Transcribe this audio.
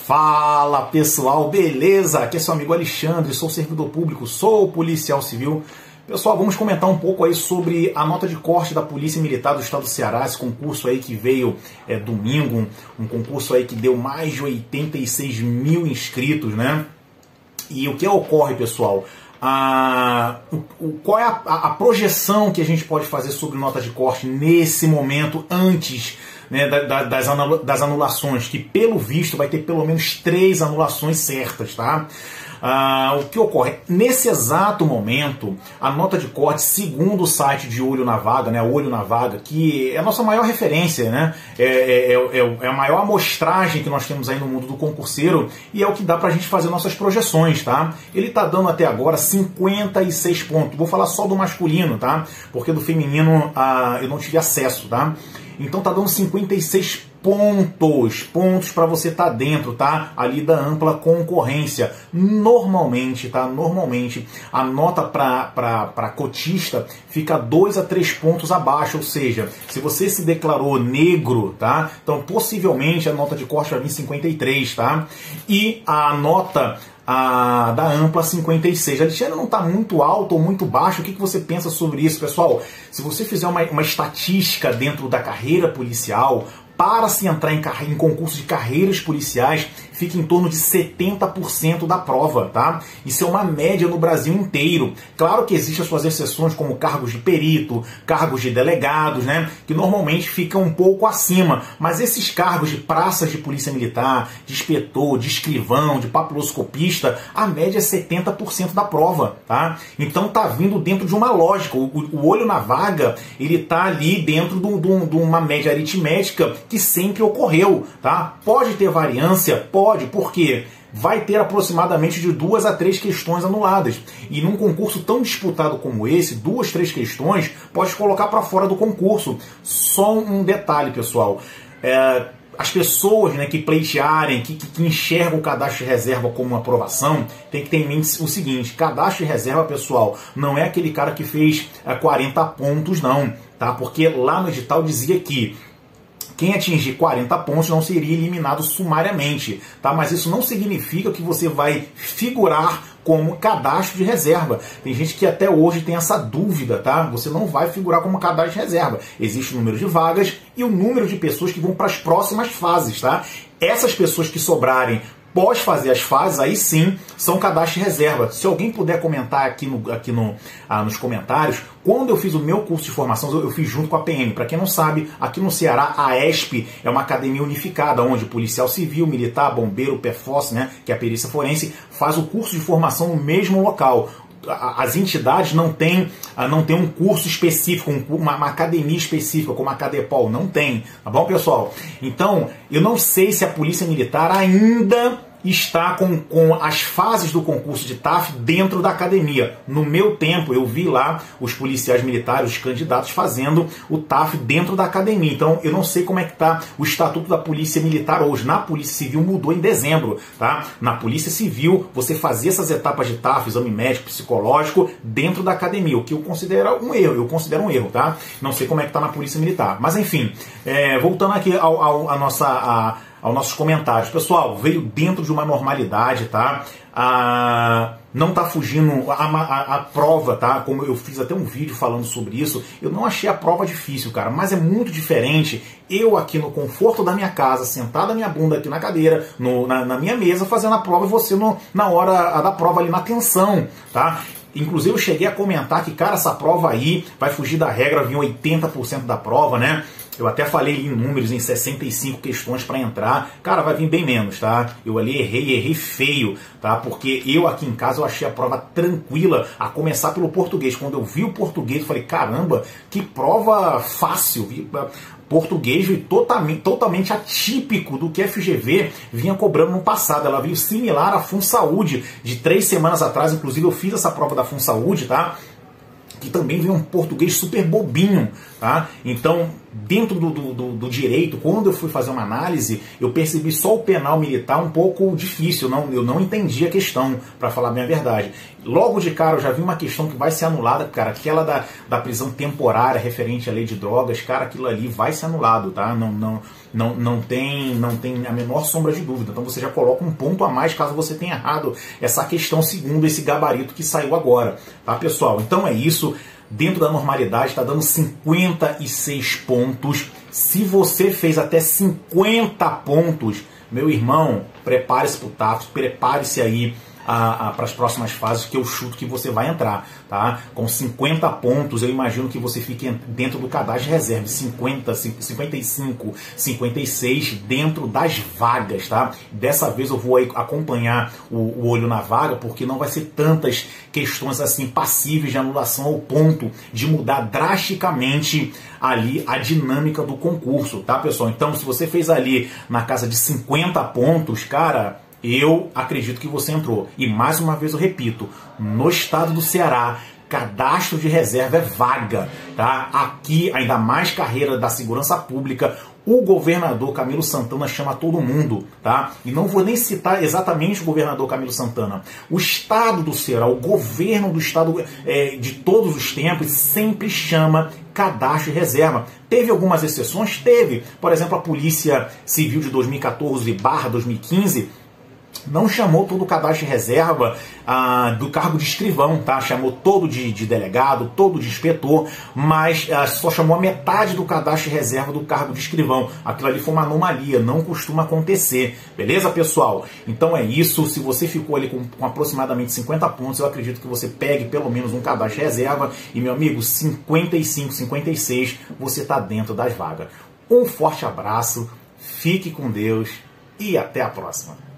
Fala pessoal, beleza? Aqui é seu amigo Alexandre, sou servidor público, sou policial civil. Pessoal, vamos comentar um pouco aí sobre a nota de corte da Polícia Militar do Estado do Ceará, esse concurso aí que veio domingo, um concurso aí que deu mais de 86 mil inscritos, né? E o que ocorre, pessoal? Qual é a projeção que a gente pode fazer sobre nota de corte nesse momento, antes, né, das anulações, que pelo visto vai ter pelo menos 3 anulações certas, tá? O que ocorre? Nesse exato momento, a nota de corte, segundo o site de Olho na Vaga, né, Olho na Vaga, que é a nossa maior referência, né, é a maior amostragem que nós temos aí no mundo do concurseiro e é o que dá pra gente fazer nossas projeções, tá? Ele tá dando até agora 56 pontos. Vou falar só do masculino, tá? Porque do feminino eu não tive acesso, tá? Então tá dando 56 pontos para você estar dentro, tá? Ali da ampla concorrência. Normalmente, tá? Normalmente a nota para cotista fica 2 a 3 pontos abaixo, ou seja, se você se declarou negro, tá? Então possivelmente a nota de corte vai vir 53, tá? E a nota da ampla 56. A Alexandre não está muito alto ou muito baixo. O que você pensa sobre isso, pessoal? Se você fizer uma estatística dentro da carreira policial, para se entrar em concurso de carreiras policiais, fica em torno de 70% da prova, tá? Isso é uma média no Brasil inteiro. Claro que existem as suas exceções, como cargos de perito, cargos de delegados, né? Que normalmente ficam um pouco acima. Mas esses cargos de praças de polícia militar, de inspetor, de escrivão, de papiloscopista, a média é 70% da prova, tá? Então tá vindo dentro de uma lógica. O olho na vaga, ele tá ali dentro de uma média aritmética que sempre ocorreu, tá? Pode ter variância? Pode, porque vai ter aproximadamente de 2 a 3 questões anuladas. E num concurso tão disputado como esse, 2, 3 questões, pode colocar para fora do concurso. Só um detalhe, pessoal. As pessoas, né, que pleitearem, que enxergam o cadastro de reserva como uma aprovação, tem que ter em mente o seguinte: cadastro de reserva, pessoal, não é aquele cara que fez 40 pontos, não, tá? Porque lá no edital dizia que quem atingir 40 pontos não seria eliminado sumariamente, tá? Mas isso não significa que você vai figurar como cadastro de reserva. Tem gente que até hoje tem essa dúvida, tá? Você não vai figurar como cadastro de reserva. Existe o número de vagas e o número de pessoas que vão para as próximas fases, tá? Essas pessoas que sobrarem pós fazer as fases, aí sim, são cadastro de reserva. Se alguém puder comentar aqui nos comentários, quando eu fiz o meu curso de formação, eu fiz junto com a PM. Para quem não sabe, aqui no Ceará, a ESP é uma academia unificada, onde policial civil, militar, bombeiro, PFOS, né, que é a perícia forense, faz o curso de formação no mesmo local. As entidades não têm um curso específico, uma academia específica, como a Cadepol, não tem, tá bom, pessoal? Então, eu não sei se a Polícia Militar ainda está com as fases do concurso de TAF dentro da academia. No meu tempo, eu vi lá os policiais militares, os candidatos, fazendo o TAF dentro da academia. Então, eu não sei como é que está o estatuto da Polícia Militar hoje. Na Polícia Civil mudou em dezembro, tá? Na Polícia Civil, você fazia essas etapas de TAF, exame médico, psicológico, dentro da academia, o que eu considero um erro, tá? Não sei como é que está na Polícia Militar. Mas, enfim, voltando aqui aos nossos comentários. Pessoal, veio dentro de uma normalidade, tá? Não tá fugindo a prova, tá? Como eu fiz até um vídeo falando sobre isso, eu não achei a prova difícil, cara, mas é muito diferente eu aqui no conforto da minha casa, sentado a minha bunda aqui na cadeira, na minha mesa, fazendo a prova, e você na hora da prova ali na tensão, tá? Inclusive eu cheguei a comentar que, cara, essa prova aí vai fugir da regra, vir 80% da prova, né? Eu até falei em números, em 65 questões para entrar. Cara, vai vir bem menos, tá? Eu ali errei feio, tá? Porque eu aqui em casa eu achei a prova tranquila, a começar pelo português. Quando eu vi o português, eu falei, caramba, que prova fácil. Português veio totalmente atípico do que a FGV vinha cobrando no passado. Ela veio similar à FunSaúde de 3 semanas atrás. Inclusive eu fiz essa prova da FunSaúde, tá? Que também veio um português super bobinho, tá? Então, dentro do direito, quando eu fui fazer uma análise, eu percebi só o penal militar um pouco difícil, eu não entendi a questão, para falar bem a verdade. Logo de cara eu já vi uma questão que vai ser anulada, cara, aquela da prisão temporária referente à lei de drogas, cara, aquilo ali vai ser anulado, tá? não tem a menor sombra de dúvida. Então você já coloca um ponto a mais caso você tenha errado essa questão segundo esse gabarito que saiu agora, tá, pessoal? Então é isso. Dentro da normalidade está dando 56 pontos. Se você fez até 50 pontos, meu irmão, prepare-se para o TAFES, prepare-se aí para as próximas fases, que eu chuto que você vai entrar, tá? Com 50 pontos, eu imagino que você fique dentro do cadastro de reserva, 50, 55, 56 dentro das vagas, tá? Dessa vez eu vou acompanhar o olho na vaga, porque não vai ser tantas questões assim passíveis de anulação ao ponto de mudar drasticamente ali a dinâmica do concurso, tá, pessoal? Então, se você fez ali na casa de 50 pontos, cara, eu acredito que você entrou. E mais uma vez eu repito, no estado do Ceará, cadastro de reserva é vaga, tá? Aqui, ainda mais carreira da segurança pública, o governador Camilo Santana chama todo mundo, tá? E não vou nem citar exatamente o governador Camilo Santana. O estado do Ceará, o governo do estado de todos os tempos, sempre chama cadastro de reserva. Teve algumas exceções? Teve. Por exemplo, a Polícia Civil de 2014/2015 não chamou todo o cadastro de reserva do cargo de escrivão, tá? Chamou todo de delegado, todo de inspetor, mas só chamou a metade do cadastro de reserva do cargo de escrivão. Aquilo ali foi uma anomalia, não costuma acontecer. Beleza, pessoal? Então é isso. Se você ficou ali com aproximadamente 50 pontos, eu acredito que você pegue pelo menos um cadastro de reserva. E, meu amigo, 55, 56, você está dentro das vagas. Um forte abraço, fique com Deus e até a próxima.